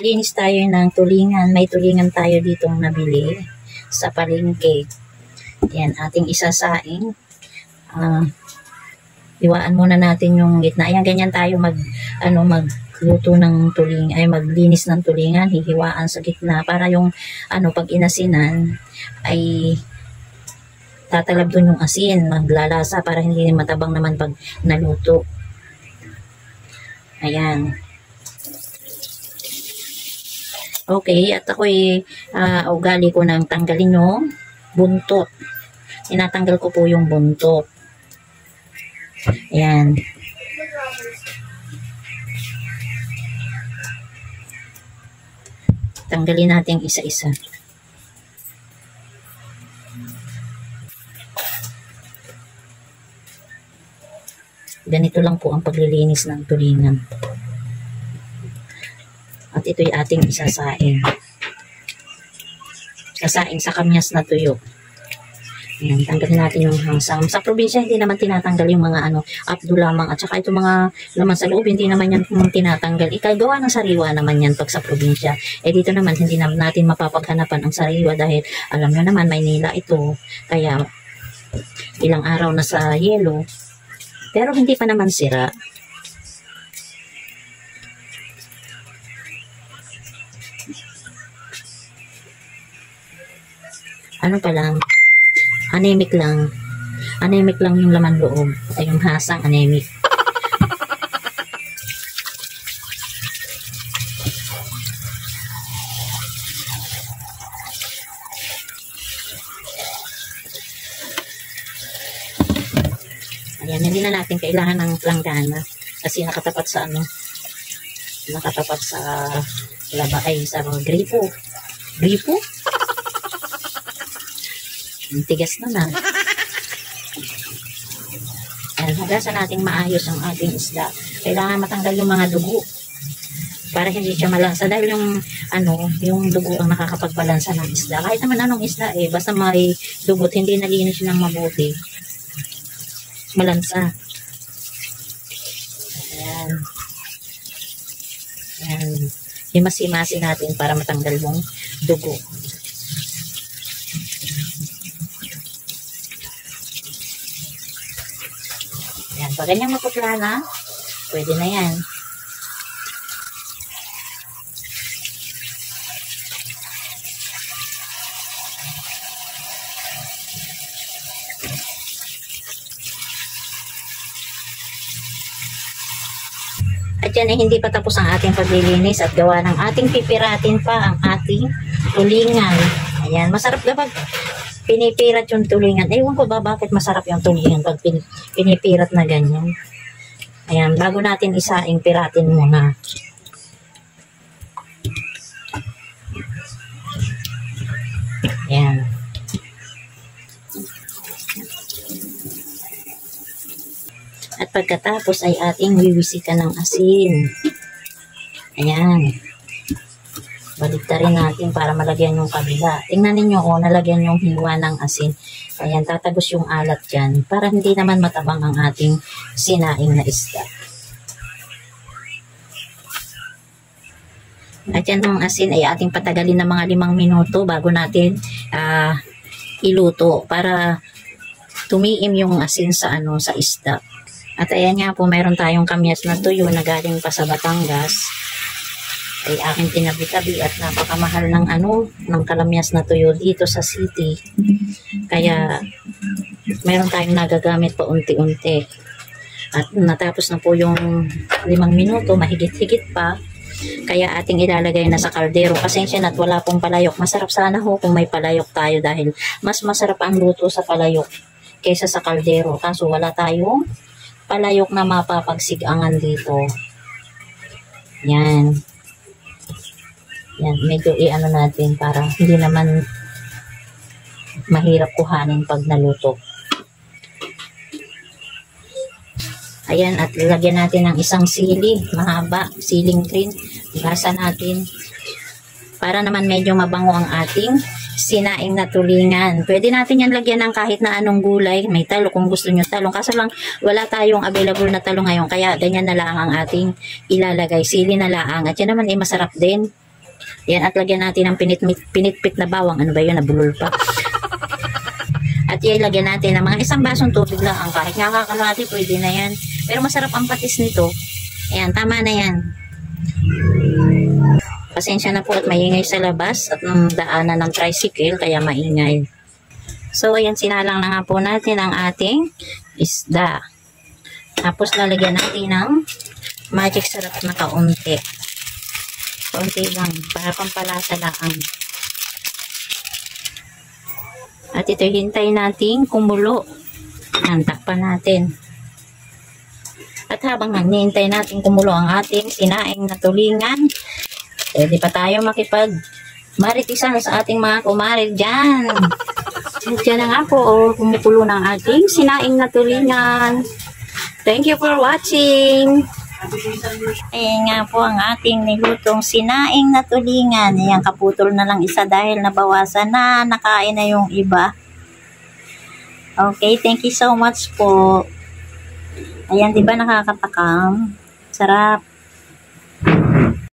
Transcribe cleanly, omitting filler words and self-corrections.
Linis tayo ng tulingan. May tulingan tayo ditong nabili sa palengke. Yan, ating isasaing. Iwaan muna natin yung gitna. Ayan, ganyan tayo magluto ng tulingan, ay maglinis ng tulingan, hihiwaan sa gitna para yung pag inasinan ay tatalab dun yung asin, maglalasa para hindi matabang naman pag naluto. Ayan. Okay, at ako'y ugali ko nang tanggalin yung buntot. Tinatanggal ko po yung buntot. Ayan. Tanggalin natin isa-isa. Ganito lang po ang paglilinis ng tulingan. At ito'y ating isasaing. Sasaing sa kamyas na tuyo. Ayan, tanggalin natin yung hangsang. Sa probinsya, hindi naman tinatanggal yung mga abdo lamang. At saka itong mga laman sa loob, hindi naman yan tinatanggal. Ikagawa ng sariwa naman yan pag sa probinsya. Dito naman, hindi naman natin mapapaghanapan ang sariwa dahil alam nyo naman, Maynila ito. Kaya, ilang araw na sa yelo. Pero hindi pa naman sira. Ano pa lang, anemic lang yung laman loob, ay yung hasang anemic. Ayan, hindi na natin kailangan ng planggana kasi nakatapat sa laba, ay sa gripo. Tigas na. Ayan, hugasan natin maayos ang ating isda. Kailangan matanggal yung mga dugo para hindi siya malansa. Dahil yung dugo ang nakakapagbalansa ng isda. Kahit naman anong isda basta may dugot, hindi nalinis ng mabuti, malansa. Ayan. Ayan. Himasi-masi natin para matanggal yung dugo. Ayan, pag ganyang maputla na, pwede na yan. At yan ay hindi pa tapos ang ating paglilinis at gawa ng ating pipiratin pa ang ating tulingan. Ayan, masarap kapag pinipirat yung tulingan. Ewan ko ba bakit masarap yung tulingan pag pinipirat na ganyan. Ayan, bago natin isaing, piratin muna. Ayan. At pagkatapos ay ating wiwisikan ng asin. Ayan. Baliktarin natin para malagyan yung kabila. Tingnan ninyo nalagyan yung hiwa ng asin. Ayan, tatagos yung alat dyan para hindi naman matabang ang ating sinaing na isda. At yan ang asin ay ating patagalin ng mga 5 minuto bago natin iluto para tumiim yung asin sa isda. At ayan nga po, mayroon tayong kamyas na tuyo na galing pa sa Batangas. Ay aking tinabi-tabi at napakamahal ng kalamyas na tuyo dito sa city. Kaya meron tayong nagagamit pa unti-unti. At natapos na po yung 5 minuto, mahigit-higit pa. Kaya ating ilalagay na sa kaldero. Pasensya na't wala pong palayok. Masarap sana ho kung may palayok tayo dahil mas masarap ang luto sa palayok kaysa sa kaldero. Kaso wala tayong palayok na mapapagsigangan dito. Yan. Yan, medyo natin para hindi naman mahirap kuhanin pag naluto. Ayan, at lagyan natin ng isang sili, mahaba, siling green. Igasan natin para naman medyo mabango ang ating sinaing na tulingan. Pwede natin yan lagyan ng kahit na anong gulay. May talo kung gusto nyo talong. Kaso lang wala tayong available na talong ngayon. Kaya ganyan na lang ang ating ilalagay. Sili na lang. At yan naman masarap din. Yan, at lagyan natin ng pinitpit na bawang. Ano ba yun? Nabulol pa. At ilagyan natin ng mga isang basong tubig lang. Kahit nakakalahati, pwede na yan. Pero masarap ang patis nito. Ayan, tama na yan. Pasensya na po at maingay sa labas at ng daanan ng tricycle, kaya maingay. So, ayan, sinalang na nga po natin ang ating isda. Tapos, lalagyan natin ng magic sarap na kaunti. Kaunti lang, para pampalasa lang. At ito, hintay natin kumulo. Ayan, takpan natin. At habang naghihintay natin kumulo ang ating sinaing na tulingan, pwede pa tayo maritisan sa ating mga kumare dyan. Diyan na nga po, kumukulo ng ating sinaing na tulingan. Thank you for watching. Ayan nga po ang ating nilutong sinaing na tulingan. Ayan, kaputol na lang isa dahil nabawasan na, nakain na yung iba. Okay, thank you so much po. Ayan, diba nakakatakam? Sarap.